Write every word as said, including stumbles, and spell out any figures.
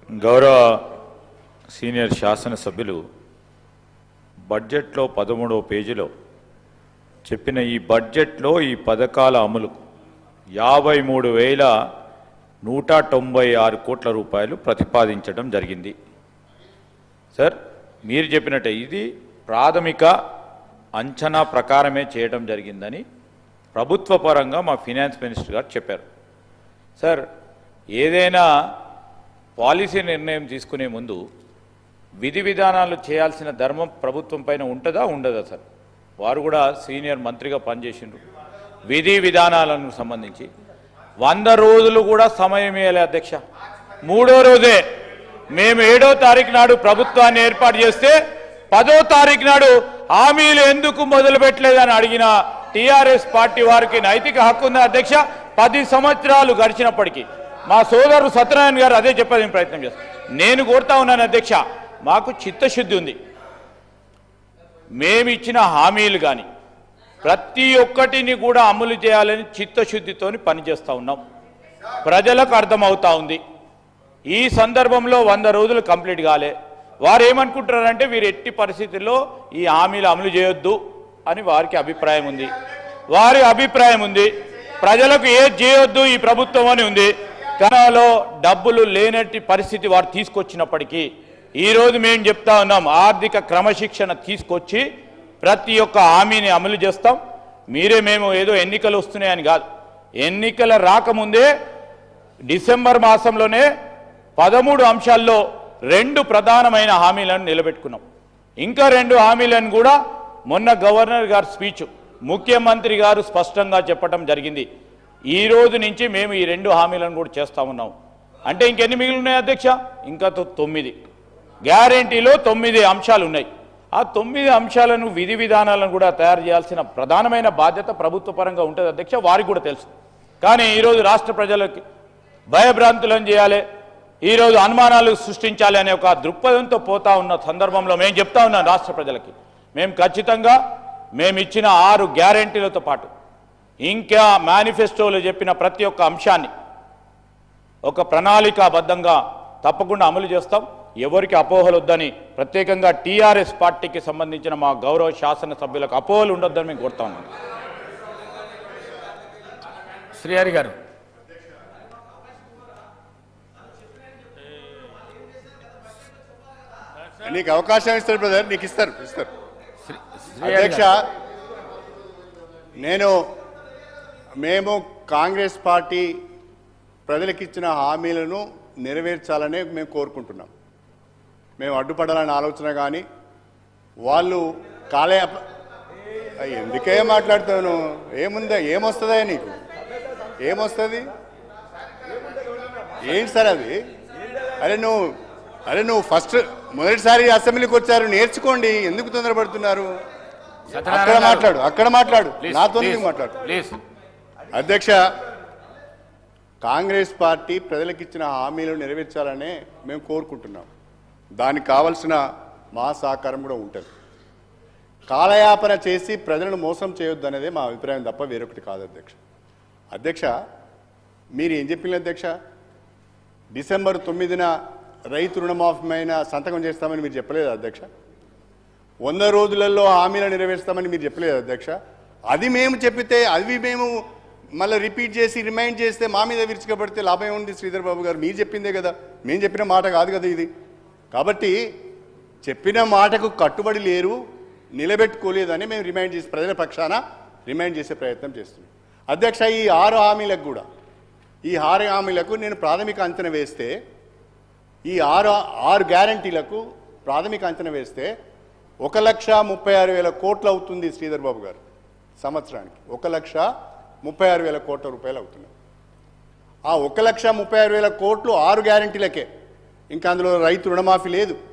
గౌరవ సీనియర్ శాసనసభ్యులు బడ్జెట్లో పదమూడవ పేజీలో చెప్పిన ఈ బడ్జెట్లో ఈ పథకాల అమలు యాభై మూడు వేల నూట తొంభై ఆరు కోట్ల రూపాయలు ప్రతిపాదించడం జరిగింది. సార్ మీరు చెప్పినట్టే ఇది ప్రాథమిక అంచనా ప్రకారమే చేయడం జరిగిందని ప్రభుత్వ పరంగా మా ఫైనాన్స్ మినిస్టర్ గారు చెప్పారు. సార్ ఏదైనా పాలసీ నిర్ణయం తీసుకునే ముందు విధి విధానాలు చేయాల్సిన ధర్మం ప్రభుత్వం పైన ఉంటుందా ఉండదా? సార్ వారు కూడా సీనియర్ మంత్రిగా పనిచేసిండ్రు. విధి విధానాలకు సంబంధించి వంద రోజులు కూడా సమయం ఇవ్వాలి అధ్యక్ష. మూడో రోజే మేము ఏడో తారీఖు నాడు ప్రభుత్వాన్ని ఏర్పాటు చేస్తే పదో తారీఖు నాడు హామీలు ఎందుకు మొదలు పెట్టలేదని అడిగిన టీఆర్ఎస్ పార్టీ వారికి నైతిక హక్కు ఉంది అధ్యక్ష. పది సంవత్సరాలు గడిచినప్పటికీ మా సోదరుడు సత్యనారాయణ గారు అదే చెప్పడానికి ప్రయత్నం చేస్తారు. నేను కోరుతా ఉన్నాను అధ్యక్ష, మాకు చిత్తశుద్ధి ఉంది. మేము ఇచ్చిన హామీలు కానీ ప్రతి ఒక్కటిని కూడా అమలు చేయాలని చిత్తశుద్ధితో పనిచేస్తూ ఉన్నాం. ప్రజలకు అర్థమవుతా ఉంది. ఈ సందర్భంలో వంద రోజులు కంప్లీట్ కాలే. వారు ఏమనుకుంటున్నారంటే వీరు ఎట్టి పరిస్థితుల్లో ఈ హామీలు అమలు చేయొద్దు అని వారికి అభిప్రాయం ఉంది. వారి అభిప్రాయం ఉంది. ప్రజలకు ఏది చేయొద్దు ఈ ప్రభుత్వం అని ఉంది. కనాలో డబ్బులు లేనట్టి పరిస్థితి వారు తీసుకొచ్చినప్పటికీ ఈరోజు మేము చెప్తా ఉన్నాం, ఆర్థిక క్రమశిక్షణ తీసుకొచ్చి ప్రతి ఒక్క హామీని అమలు చేస్తాం. మీరే మేము ఏదో ఎన్నికలు వస్తున్నాయని కాదు, ఎన్నికల రాకముందే డిసెంబర్ మాసంలోనే పదమూడు అంశాల్లో రెండు ప్రధానమైన హామీలను నిలబెట్టుకున్నాం. ఇంకా రెండు హామీలను కూడా మొన్న గవర్నర్ గారి స్పీచ్ ముఖ్యమంత్రి గారు స్పష్టంగా చెప్పడం జరిగింది. ఈ రోజు నుంచి మేము ఈ రెండు హామీలను కూడా చేస్తా ఉన్నాం. అంటే ఇంకెన్ని మిగిలి ఉన్నాయి అధ్యక్ష? ఇంకా తొమ్మిది గ్యారెంటీలో తొమ్మిది అంశాలు ఉన్నాయి. ఆ తొమ్మిది అంశాలను విధి విధానాలను కూడా తయారు చేయాల్సిన ప్రధానమైన బాధ్యత ప్రభుత్వ పరంగా ఉంటుంది అధ్యక్ష. వారికి కూడా తెలుసు. కానీ ఈరోజు రాష్ట్ర ప్రజలకి భయభ్రాంతులను చేయాలి, ఈరోజు అనుమానాలు సృష్టించాలి అనే ఒక దృక్పథంతో పోతా ఉన్న సందర్భంలో మేము చెప్తా ఉన్నాం రాష్ట్ర ప్రజలకి, మేము ఖచ్చితంగా మేము ఇచ్చిన ఆరు గ్యారెంటీలతో పాటు ఇంకా మేనిఫెస్టోలో చెప్పిన ప్రతి ఒక్క అంశాన్ని ఒక ప్రణాళికాబద్ధంగా తప్పకుండా అమలు చేస్తాం. ఎవరికి అపోహలు వద్దని, ప్రత్యేకంగా టీఆర్ఎస్ పార్టీకి సంబంధించిన మా గౌరవ శాసనసభ్యులకు అపోహలు ఉండొద్దని మేము కోరుతా ఉన్నాం. శ్రీహరి గారు నీకు అవకాశం ఇస్తారు బ్రదర్, నీకు ఇస్తారు ఇస్తారు అధ్యక్ష. నేను మేము కాంగ్రెస్ పార్టీ ప్రజలకు ఇచ్చిన హామీలను నెరవేర్చాలనే మేము కోరుకుంటున్నాం. మేము అడ్డుపడాలని ఆలోచన కానీ వాళ్ళు కాలే ఎందుకే మాట్లాడుతాను, ఏముందా ఏమొస్తుందా నీకు, ఏమొస్తుంది ఏంటి సార్ అది? అరే నువ్వు అరే నువ్వు ఫస్ట్ మొదటిసారి అసెంబ్లీకి వచ్చారు, నేర్చుకోండి, ఎందుకు తొందరపడుతున్నారు? అక్కడ మాట్లాడు అక్కడ మాట్లాడు నాతో మాట్లాడు అధ్యక్ష. కాంగ్రెస్ పార్టీ ప్రజలకు ఇచ్చిన హామీలు నెరవేర్చాలనే మేము కోరుకుంటున్నాం. దానికి కావలసిన మా సహకారం కూడా ఉంటుంది. కాలయాపన చేసి ప్రజలను మోసం చేయొద్దు అనేది మా అభిప్రాయం తప్ప వేరొకటి కాదు అధ్యక్ష. అధ్యక్ష మీరు ఏం చెప్పింది అధ్యక్ష? డిసెంబర్ తొమ్మిదిన రైతు రుణమాఫీమైన సంతకం చేస్తామని మీరు చెప్పలేదు అధ్యక్ష. వంద రోజులలో హామీలు నెరవేరుస్తామని మీరు చెప్పలేదు అధ్యక్ష. అది మేము చెప్పితే అవి మేము మళ్ళీ రిపీట్ చేసి రిమైండ్ చేస్తే మా మీద విరుచుకబడితే లాభం ఉంది శ్రీధర్ బాబు గారు. మీరు చెప్పిందే కదా, మేము చెప్పిన మాట కాదు కదా ఇది. కాబట్టి చెప్పిన మాటకు కట్టుబడి లేరు, నిలబెట్టుకోలేదని మేము రిమైండ్ చేసి ప్రజల పక్షాన రిమైండ్ చేసే ప్రయత్నం చేస్తున్నాం అధ్యక్ష. ఈ ఆరు హామీలకు కూడా ఈ ఆరు హామీలకు నేను ప్రాథమిక అంచనా వేస్తే ఈ ఆరు ఆరు గ్యారంటీలకు ప్రాథమిక అంచనా వేస్తే ఒక లక్ష ముప్పై ఆరు వేల కోట్లు అవుతుంది శ్రీధర్ బాబు గారు సంవత్సరానికి. ఒక లక్ష ముప్పై ఆరు వేల కోట్ల రూపాయలు అవుతున్నాయి. ఆ ఒక లక్ష ముప్పై ఆరు వేల కోట్లు ఆరు గ్యారంటీలకే, ఇంకా అందులో రైతు రుణమాఫీ లేదు.